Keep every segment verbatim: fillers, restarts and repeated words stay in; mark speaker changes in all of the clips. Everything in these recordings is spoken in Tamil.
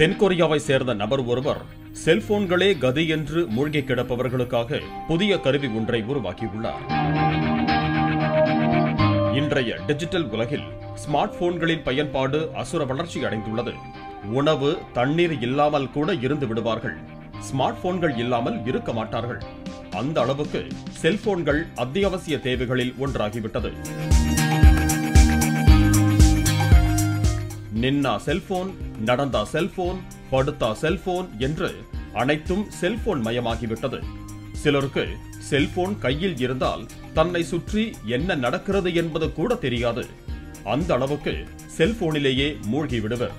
Speaker 1: தென்கொரியாவை சேர்ந்த நபர் ஒருவர் செல்போன்களே கதி என்று மூழ்கி கிடப்பவர்களுக்காக புதிய கருவி ஒன்றை உருவாக்கியுள்ளார். இன்றைய டிஜிட்டல் உலகில் ஸ்மார்ட் போன்களின் பயன்பாடு அசுர வளர்ச்சி அடைந்துள்ளது. உணவு தண்ணீர் இல்லாமல் கூட இருந்து விடுவார்கள். ஸ்மார்ட் போன்கள் இல்லாமல் இருக்க மாட்டார்கள். அந்த அளவுக்கு செல்போன்கள் அத்தியாவசிய தேவைகளில் ஒன்றாகிவிட்டது. நின்னா செல்போன், நடந்தா செல்போன், படுத்தா செல்போன் என்று அனைத்தும் செல்போன் மயமாகிவிட்டது. சிலருக்கு செல்போன் கையில் இருந்தால் தன்னை சுற்றி என்ன நடக்கிறது என்பது கூட தெரியாது. அந்த அளவுக்கு செல்போனிலேயே மூழ்கி விடுவர்.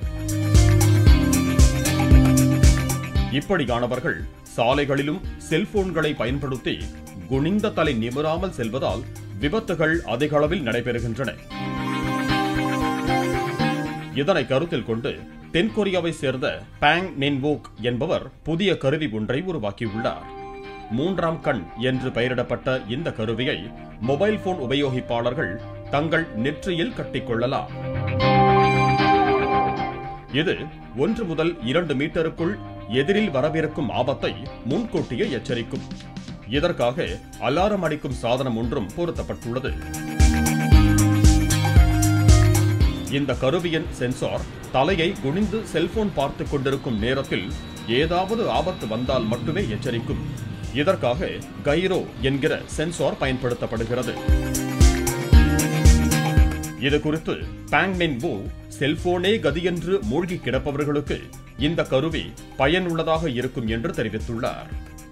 Speaker 1: இப்படியானவர்கள் சாலைகளிலும் செல்போன்களை பயன்படுத்தி குனிந்த தலை நிமிராமல் செல்வதால் விபத்துகள் அதிக அளவில் நடைபெறுகின்றன. இதனை கருத்தில் கொண்டு தென்கொரியாவை சேர்ந்த பாங் மின்வோக் என்பவர் புதிய கருவி ஒன்றை உருவாக்கியுள்ளார். மூன்றாம் கண் என்று பெயரிடப்பட்ட இந்த கருவியை மொபைல் போன் உபயோகிப்பாளர்கள் தங்கள் நெற்றியில் கட்டிக்கொள்ளலாம். இது ஒன்று முதல் இரண்டு மீட்டருக்குள் எதிரில் வரவிருக்கும் ஆபத்தை முன்கூட்டியே எச்சரிக்கும். இதற்காக அலாரம் அடிக்கும் சாதனம் ஒன்றும் பொருத்தப்பட்டுள்ளது. இந்த கருவியின் சென்சார் தலையை குனிந்து செல்போன் பார்த்துக் கொண்டிருக்கும் நேரத்தில் ஏதாவது ஆபத்து வந்தால் மட்டுமே எச்சரிக்கும். இதற்காக கைரோ என்கிற சென்சார் பயன்படுத்தப்படுகிறது. இது குறித்து பாங் மின்வோ செல்போனே கதியென்று மூழ்கி கிடப்பவர்களுக்கு இந்த கருவி பயனுள்ளதாக இருக்கும் என்று தெரிவித்துள்ளார்.